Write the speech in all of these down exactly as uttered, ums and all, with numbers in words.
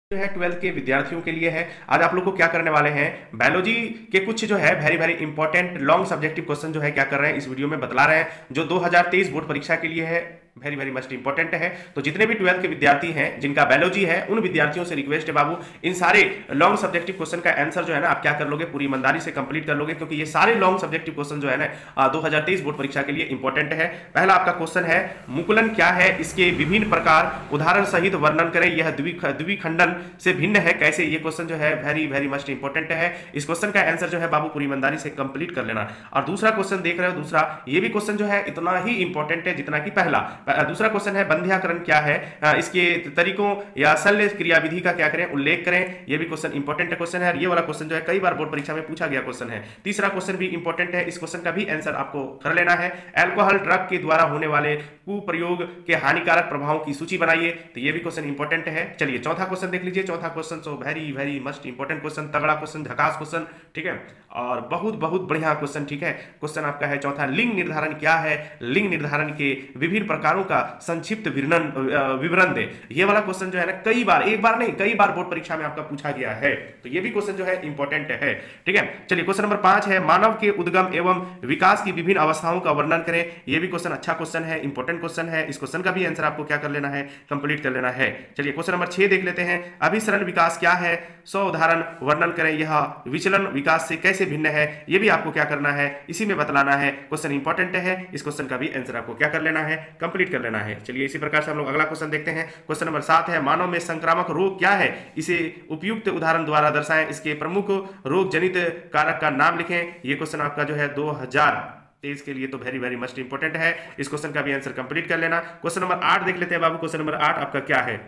जो है ट्वेल्थ के विद्यार्थियों के लिए है। आज आप लोग को क्या करने वाले हैं, बायोलॉजी के कुछ जो है very very important long subjective question जो है क्या कर रहे हैं इस वीडियो में बतला रहे हैं, जो दो हज़ार तेईस बोर्ड परीक्षा के लिए है, वेरी वेरी मस्ट इंपॉर्टेंट है। तो जितने भी ट्वेल्थ के विद्यार्थी हैं जिनका बायोलॉजी है उन विद्यार्थियों से रिक्वेस्ट है बाबू, इन सारे लॉन्ग सब्जेक्टिव क्वेश्चन का आंसर जो है ना आप क्या कर लोगे, पूरी ईमानदारी से कंप्लीट कर लोगे, क्योंकि ये सारे लॉन्ग सब्जेक्टिव क्वेश्चन जो है ना दो हज़ार तेईस बोर्ड परीक्षा के लिए इंपॉर्टेंट है। पहला आपका क्वेश्चन है, मुकुलन क्या है, इसके विभिन्न प्रकार उदाहरण सहित वर्णन करें, यह द्विखंडन से भिन्न है कैसे। ये क्वेश्चन जो है वेरी वेरी मस्ट इंपॉर्टेंट है। इस क्वेश्चन का आंसर जो है बाबू पूरी ईमानदारी से कंप्लीट कर लेना। और दूसरा क्वेश्चन देख रहे हो, दूसरा ये भी क्वेश्चन जो है इतना ही इंपॉर्टेंट है जितना कि पहला। दूसरा क्वेश्चन है, बंध्याकरण क्या है, इसके तरीकों या शल्य क्रियाविधि का क्या करें, उल्लेख करें। ये भी क्वेश्चन इंपॉर्टेंट क्वेश्चन है। ये वाला क्वेश्चन जो है कई बार बोर्ड परीक्षा में पूछा गया क्वेश्चन है। तीसरा क्वेश्चन भी इंपॉर्टेंट है, इस क्वेश्चन का भी आंसर आपको कर लेना है। अल्कोहल ड्रग के द्वारा होने वाले कुप्रयोग के हानिकारक प्रभावों की सूची बनाइए। तो ये भी क्वेश्चन इंपॉर्टेंट है। चलिए चौथा क्वेश्चन देख लीजिए। चौथा question so very very must important question, तगड़ा क्वेश्चन, झकास क्वेश्चन, ठीक है, और बहुत बहुत बढ़िया क्वेश्चन, ठीक है। क्वेश्चन आपका है चौथा, लिंग निर्धारण क्या है, लिंग निर्धारण के विभिन्न प्रकारों का संक्षिप्त विवरण विवरण दे। ये वाला क्वेश्चन जो है ना कई बार, एक बार नहीं कई बार बोर्ड परीक्षा में आपका पूछा गया है। तो ये भी क्वेश्चन जो है इंपॉर्टेंट है, ठीक है। चलिए क्वेश्चन नंबर पांच है, मानव के उद्गम एवं विकास की विभिन्न अवस्थाओं का वर्णन करें। ये भी क्वेश्चन अच्छा क्वेश्चन है, इंपॉर्टेंट क्वेश्चन है। इस क्वेश्चन का भी आंसर आपको क्या कर लेना है, कंप्लीट कर लेना है। चलिए क्वेश्चन नंबर छह देख लेते हैं, अभिसरण विकास क्या है, सौ उदाहरण वर्णन करें, यह विचलन विकास से कैसे भिन्न है। ये भी आपको क्या करना है, इसी में बतलाना है। क्वेश्चन इंपॉर्टेंट है, इस क्वेश्चन का भी आंसर आपको क्या कर लेना है, कंप्लीट कर लेना है। चलिए इसी प्रकार से हम लोग अगला क्वेश्चन देखते हैं। क्वेश्चन नंबर सात है, मानव में संक्रामक रोग क्या है, इसे उपयुक्त उदाहरण द्वारा दर्शाएं, इसके प्रमुख रोग जनित कारक का नाम लिखें। ये क्वेश्चन आपका जो है दो हज़ार तेईस के लिए तो वेरी वेरी मस्ट इंपॉर्टेंट है। इस क्वेश्चन का भी आंसर कंप्लीट कर लेना। क्वेश्चन नंबर आठ देख लेते हैं बाबू। क्वेश्चन नंबर आठ आपका क्या है,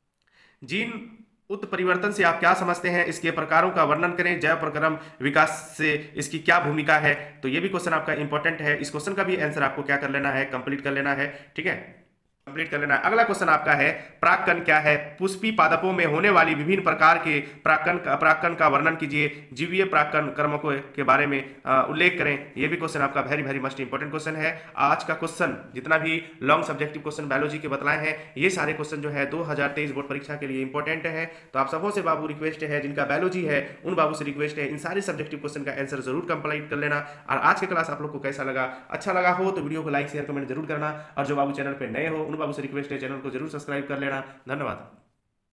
जीन उत्परिवर्तन से आप क्या समझते हैं, इसके प्रकारों का वर्णन करें, जैव प्रक्रम विकास से इसकी क्या भूमिका है। तो ये भी क्वेश्चन आपका इंपॉर्टेंट है। इस क्वेश्चन का भी आंसर आपको क्या कर लेना है, कंप्लीट कर लेना है, ठीक है, कंप्लीट कर लेना है। अगला क्वेश्चन आपका है, प्राक्कन क्या है, पुष्पी पादपों में होने वाली विभिन्न प्रकार के प्राक्कन का प्राक्कन का वर्णन कीजिए, जीवीय प्राक्कन कर्मों के बारे में उल्लेख करें। यह भी क्वेश्चन आपका very very must important question है। आज का क्वेश्चन जितना भी लॉन्ग सब्जेक्टिव क्वेश्चन बायोलॉजी के बतलाए हैं, ये सारे क्वेश्चन जो है दो हज़ार तेईस बोर्ड परीक्षा के लिए इंपॉर्टेंट है। तो आप सबों से बाबू रिक्वेस्ट है, जिनका बायोलॉजी है उन बाबू से रिक्वेस्ट है, इन सारे सब्जेक्टिव क्वेश्चन का आंसर जरूर कंप्लीट कर लेना। और आज की क्लास आप लोग को कैसा लगा, अच्छा लगा हो तो वीडियो को लाइक शेयर कमेंट जरूर करना। और जो बाबू चैनल पर नए हो उन बाबू से रिक्वेस्ट है, चैनल को जरूर सब्सक्राइब कर लेना। धन्यवाद।